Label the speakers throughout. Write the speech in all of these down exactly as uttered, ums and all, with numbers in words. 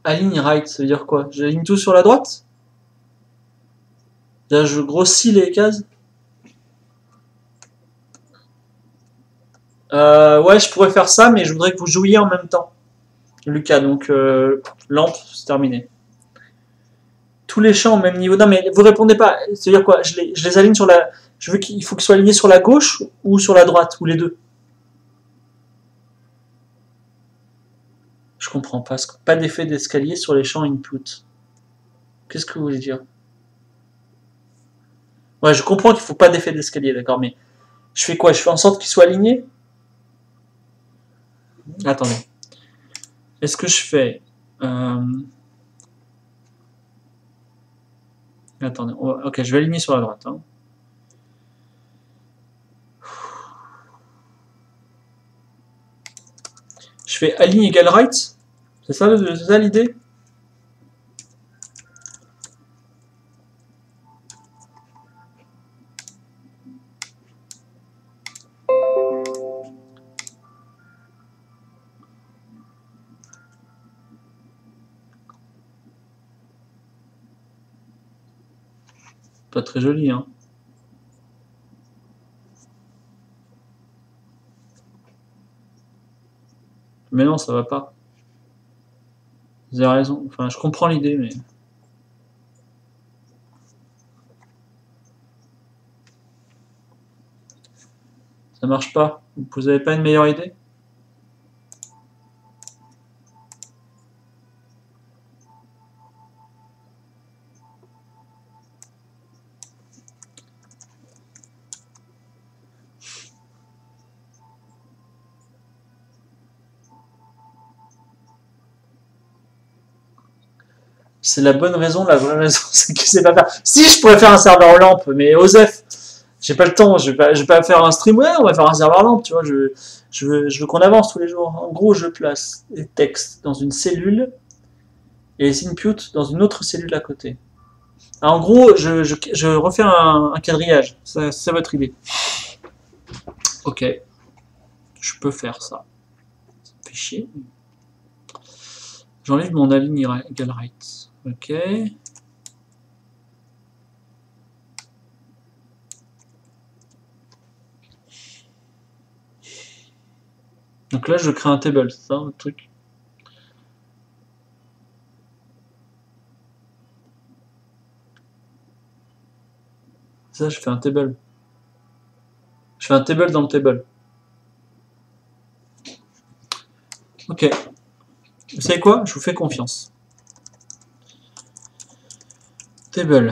Speaker 1: Align right, ça veut dire quoi? J'aligne tout sur la droite? Là, je grossis les cases? Euh, ouais, je pourrais faire ça, mais je voudrais que vous jouiez en même temps. Lucas, donc euh, lampe, c'est terminé. Tous les champs au même niveau. Non, mais vous répondez pas. C'est-à-dire quoi? Je les, je les aligne sur la. Je veux qu'il faut qu'ils soient alignés sur la gauche ou sur la droite, ou les deux. Je comprends pas. Pas d'effet d'escalier sur les champs input. Qu'est-ce que vous voulez dire? Ouais, je comprends qu'il faut pas d'effet d'escalier, d'accord, mais je fais quoi? Je fais en sorte qu'ils soient alignés? Attendez. Est-ce que je fais. Euh... Attendez. Ok, je vais aligner sur la droite. Hein. Je fais align égale right? C'est ça, ça l'idée? Pas très joli, hein. Mais non, ça va pas. Vous avez raison. Enfin, je comprends l'idée, mais... Ça marche pas. Vous avez pas une meilleure idée? C'est la bonne raison, la vraie raison, c'est que c'est pas faire. Si je pourrais faire un serveur lampe, mais Osef, j'ai pas le temps, je vais pas, je vais pas faire un stream, ouais, on va faire un serveur lampe, tu vois, je, je veux, je veux qu'on avance tous les jours. En gros, je place les textes dans une cellule et les inputs dans une autre cellule à côté. Alors, en gros, je, je, je refais un, un quadrillage, c'est votre idée. Ok, je peux faire ça. Ça me fait chier. J'enlève mon align egal right. Ok. Donc là, je crée un table, c'est ça, le truc. Ça, je fais un table. Je fais un table dans le table. Ok. Vous savez quoi? Je vous fais confiance. Table.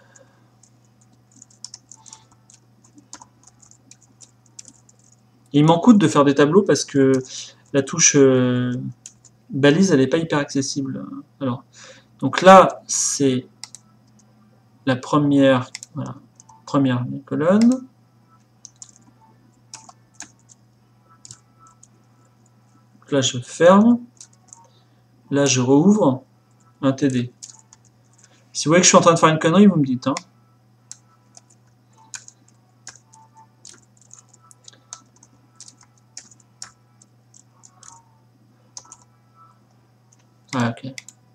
Speaker 1: Il m'en coûte de faire des tableaux parce que la touche euh, balise, elle n'est pas hyper accessible. Alors, donc là, c'est la première, voilà, première colonne. Là, je ferme. Là, je rouvre un T D. Si vous voyez que je suis en train de faire une connerie, vous me dites. Hein. Ah, ok.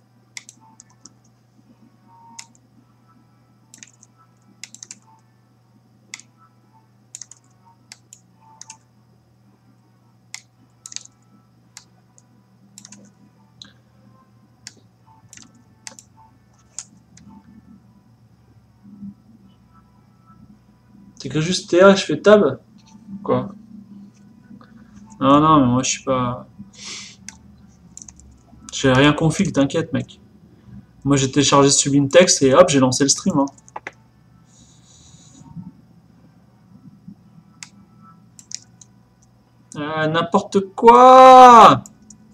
Speaker 1: C'est que juste T A et je fais tab? Quoi? Non, non, mais moi je suis pas... J'ai rien config, t'inquiète mec. Moi j'ai téléchargé Sublime Text et hop, j'ai lancé le stream. Hein. Ah, n'importe quoi!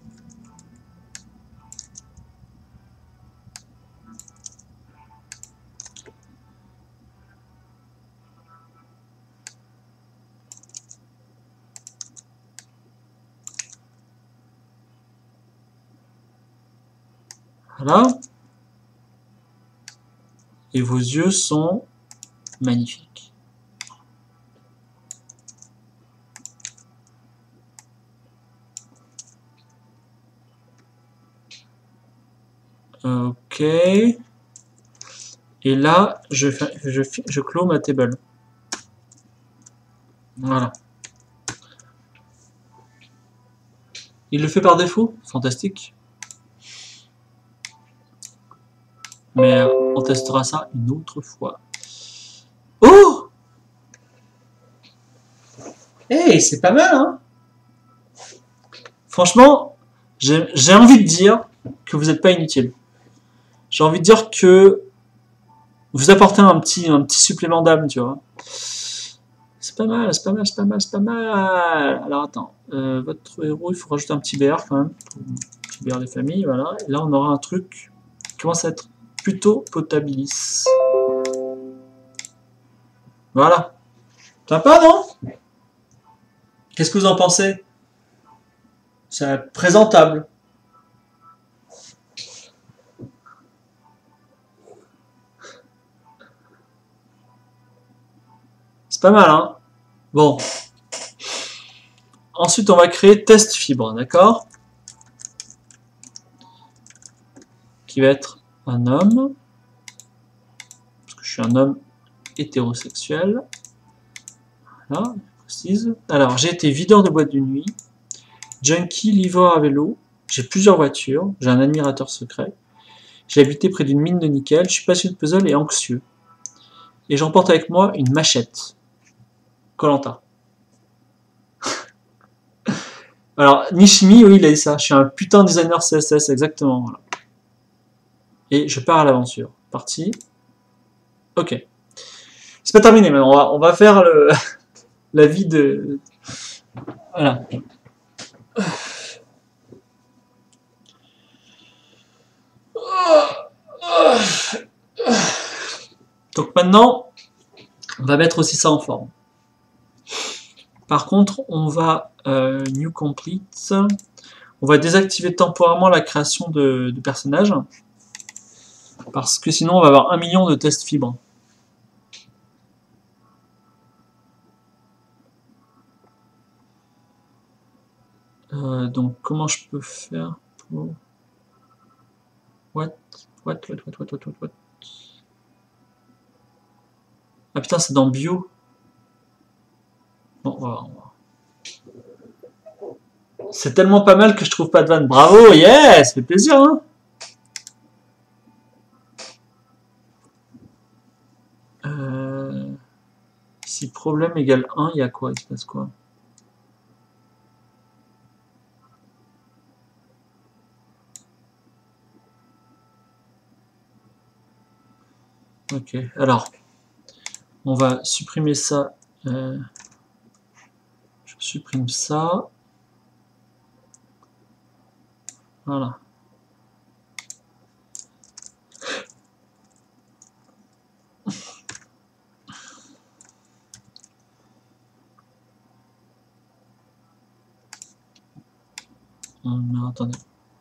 Speaker 1: Voilà. Et vos yeux sont magnifiques. Ok. Et là, je, fais, je, je clôt ma table. Voilà. Il le fait par défaut? Fantastique. Mais on testera ça une autre fois. Oh! Hey, c'est pas mal, hein? Franchement, j'ai envie de dire que vous n'êtes pas inutile. J'ai envie de dire que vous apportez un petit, un petit supplément d'âme, tu vois. C'est pas mal, c'est pas mal, c'est pas mal, c'est pas mal. Alors attends, euh, votre héros, il faut rajouter un petit B R quand même. Un petit B R des familles, voilà. Et là, on aura un truc qui commence à être plutôt potabilis. Voilà. Sympa, non? Qu'est-ce que vous en pensez? C'est présentable. C'est pas mal, hein? Bon. Ensuite, on va créer test fibre, d'accord? Qui va être un homme. Parce que je suis un homme hétérosexuel. Voilà, je précise. Alors, j'ai été videur de boîte de nuit, junkie, livreur à vélo, j'ai plusieurs voitures, j'ai un admirateur secret, j'ai habité près d'une mine de nickel, je suis passionné de puzzle et anxieux. Et j'emporte avec moi une machette. Koh-Lanta. Alors, Nishimi, oui, il a dit ça. Je suis un putain de designer C S S, exactement. Voilà. Et je pars à l'aventure. Parti. Ok. C'est pas terminé, mais on va, on va faire le, la vie de... Voilà. Donc maintenant, on va mettre aussi ça en forme. Par contre, on va euh, New Complete. On va désactiver temporairement la création de, de personnages. Parce que sinon, on va avoir un million de tests fibres. Euh, donc, comment je peux faire pour... What? What? What? What? What? What? What? What? Ah putain, c'est dans Bio. Bon, on va voir. C'est tellement pas mal que je trouve pas de vanne. Bravo, yes, ça fait plaisir, hein. Euh, si problème égale un, il y a quoi? Il se passe quoi? Ok, alors, on va supprimer ça. Euh, je supprime ça. Voilà. Non, attendez.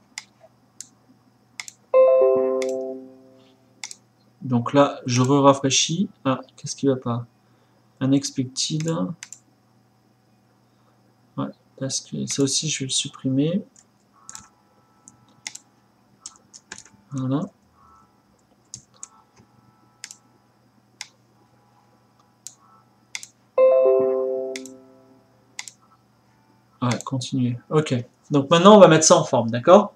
Speaker 1: Donc là, je re-rafraîchis. Ah, qu'est-ce qui va pas? Unexpected. Ouais, parce que ça aussi, je vais le supprimer. Voilà. Ouais, continuer. Ok. Donc maintenant, on va mettre ça en forme, d'accord?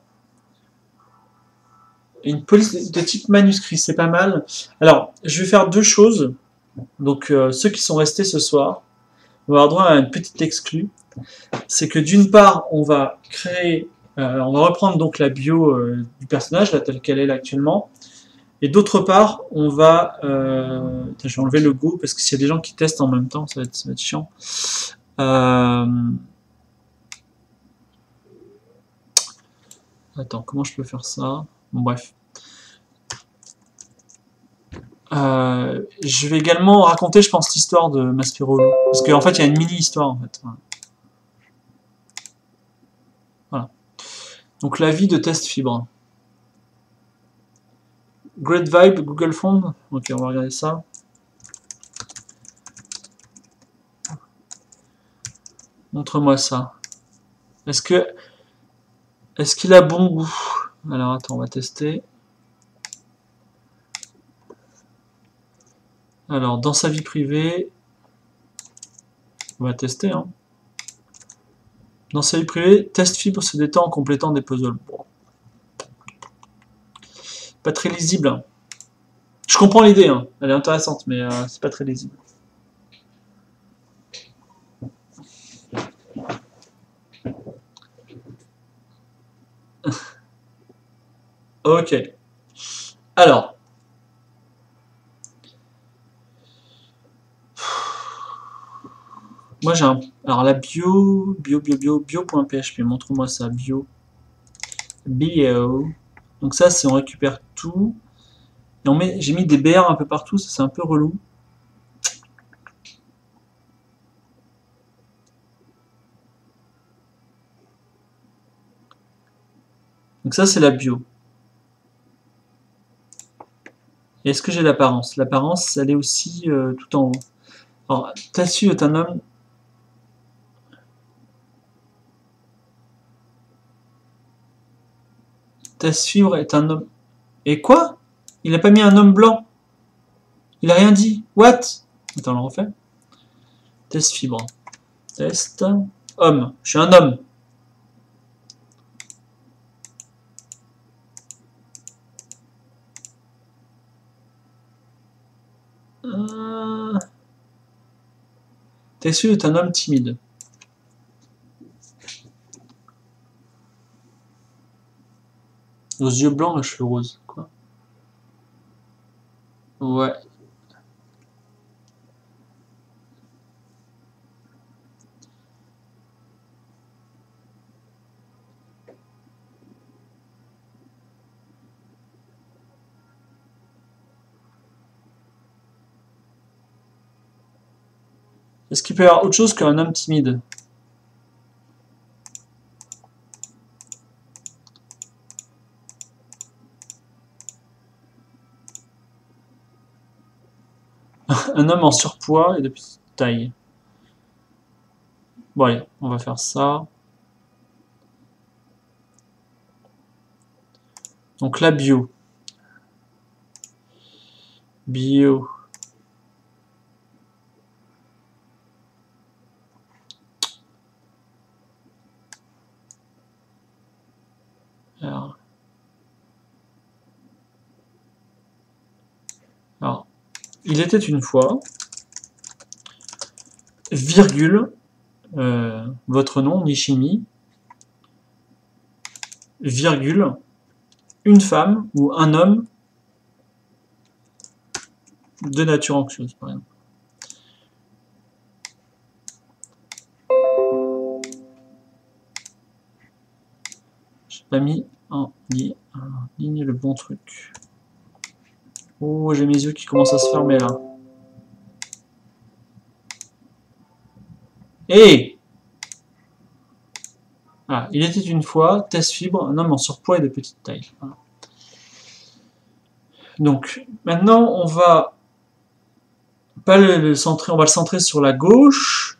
Speaker 1: Une police de type manuscrit, c'est pas mal. Alors, je vais faire deux choses. Donc, euh, ceux qui sont restés ce soir, on va avoir droit à une petite exclue. C'est que d'une part, on va créer, euh, on va reprendre donc la bio euh, du personnage, là, telle qu'elle est là actuellement. Et d'autre part, on va... Euh... Attends, je vais enlever le go, parce que s'il y a des gens qui testent en même temps, ça va être, ça va être chiant. Euh... Attends, comment je peux faire ça? Bon, bref. Euh, je vais également raconter, je pense, l'histoire de Maspirolo. Parce qu'en fait, il y a une mini-histoire, en fait. Voilà. Donc, la vie de Test Fibre. Great Vibe, Google Form. Ok, on va regarder ça. Montre-moi ça. Est-ce que... Est-ce qu'il a bon goût? Alors, attends, on va tester. Alors, dans sa vie privée, on va tester. Hein. Dans sa vie privée, test fibre se détend en complétant des puzzles. Bon. Pas très lisible. Hein. Je comprends l'idée, hein. Elle est intéressante, mais euh, c'est pas très lisible. Ok. Alors. Moi j'ai un. Alors la bio. Bio, bio, bio, bio.php. Montre-moi ça. Bio. Bio. Donc ça, c'est on récupère tout. Et on met. J'ai mis des B R un peu partout, ça c'est un peu relou. Donc ça c'est la bio. Et est-ce que j'ai l'apparence? L'apparence, elle est aussi euh, tout en haut. Alors, Tassu est un homme. Tassu est un homme. Et quoi? Il n'a pas mis un homme blanc. Il a rien dit. What? Attends, on le refait. Test fibre. Test. Homme. Je suis un homme. Euh... Tessu est un homme timide. Aux yeux blancs et cheveux roses. Quoi? Ouais. Est-ce qu'il peut y avoir autre chose qu'un homme timide? Un homme en surpoids et de petite taille. Bon allez, on va faire ça. Donc la bio. Bio. Alors. Alors. Il était une fois, virgule, euh, votre nom, Nishimi, virgule, une femme ou un homme de nature anxieuse, par exemple. J'ai pas mis en ligne, en ligne le bon truc. Oh, j'ai mes yeux qui commencent à se fermer là. Hé! Ah, il était une fois, test fibre, un homme en surpoids et de petite taille. Voilà. Donc, maintenant, on va pas le, le centrer, on va le centrer sur la gauche.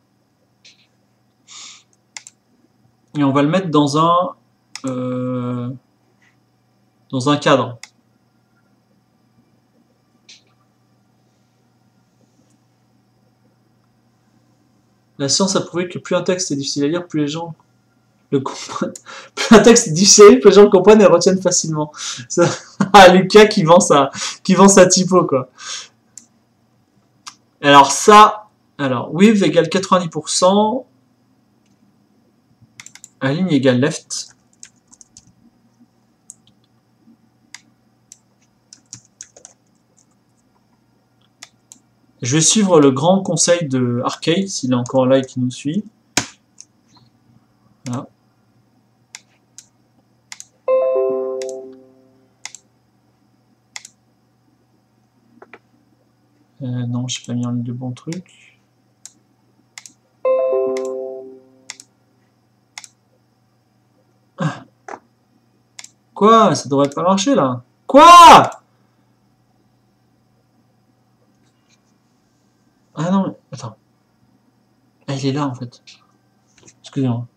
Speaker 1: Et on va le mettre dans un euh, dans un cadre. La science a prouvé que plus un texte est difficile à lire, plus les gens le comprennent. Plus un texte est difficile à lire, plus les gens le comprennent et le retiennent facilement. Ça, ah, Lucas qui vend sa, qui vend sa typo, quoi. Alors ça, alors width égale quatre-vingt-dix pour cent, align égale left. Je vais suivre le grand conseil de Arcade, s'il est encore là et qui nous suit. Voilà. Euh, non, je n'ai pas mis en ligne de bon truc. Quoi? Ça devrait pas marcher là. Quoi? Ah non, mais attends. Ah, il est là en fait. Excusez-moi.